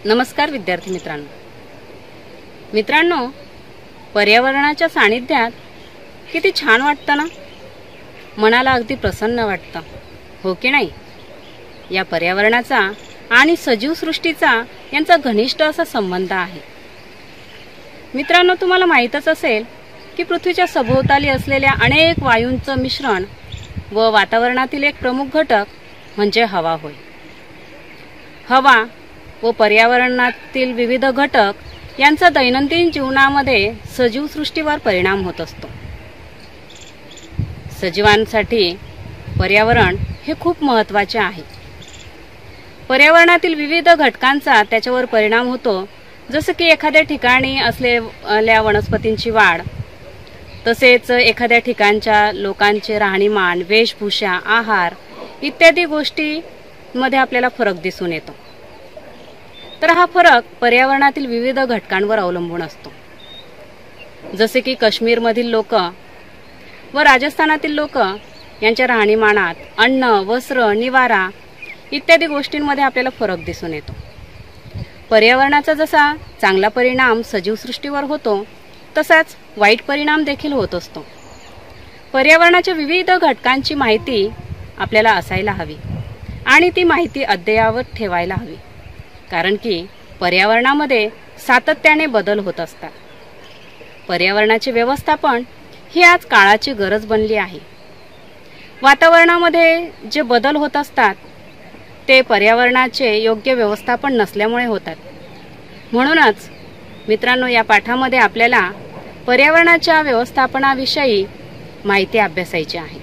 नमस्कार विद्यार्थी मित्रांनो, पर्यावरणाच्या सानिध्यात किती छान वाटतं ना. मनाला अगदी प्रसन्न वाटतं, हो की नाही? या पर्यावरणाचा आणि सजीव सृष्टीचा यांचा घनिष्ठ असा संबंध आहे. मित्रांनो, तुम्हाला माहीतच असेल की पृथ्वीच्या सभोवताली असलेल्या अनेक वायूंचं मिश्रण व वातावरणातील एक प्रमुख घटक म्हणजे हवा होय. हवा व पर्यावरणातील विविध घटक यांचा दैनंदिन जीवनामध्ये सजीव सृष्टीवर परिणाम होत असतो. सजीवांसाठी पर्यावरण हे खूप महत्त्वाचे आहे. पर्यावरणातील विविध घटकांचा त्याच्यावर परिणाम होतो, जसं की एखाद्या ठिकाणी असलेल्या वनस्पतींची वाढ, तसेच एखाद्या ठिकाणच्या लोकांचे राहणीमान, वेशभूषा, आहार इत्यादी गोष्टींमध्ये आपल्याला फरक दिसून येतो. तर हा फरक पर्यावरणातील विविध घटकांवर अवलंबून असतो. जसे की काश्मीरमधील लोक व राजस्थानातील लोक यांच्या राहणीमानात, अन्न, वस्त्र, निवारा इत्यादी गोष्टींमध्ये आपल्याला फरक दिसून येतो. पर्यावरणाचा जसा चांगला परिणाम सजीव सृष्टीवर होतो, तसाच वाईट परिणाम देखील होत असतो. पर्यावरणाच्या विविध घटकांची माहिती आपल्याला असायला हवी आणि ती माहिती अद्ययावत ठेवायला हवी, कारण की पर्यावरणामध्ये सातत्याने बदल होत असतात. पर्यावरणाचे व्यवस्थापन ही आज काळाची गरज बनली आहे. वातावरणामध्ये जे बदल होत असतात ते पर्यावरणाचे योग्य व्यवस्थापन नसल्यामुळे होतात. म्हणूनच मित्रांनो, या पाठामध्ये आपल्याला पर्यावरणाच्या व्यवस्थापनाविषयी माहिती अभ्यासायची आहे.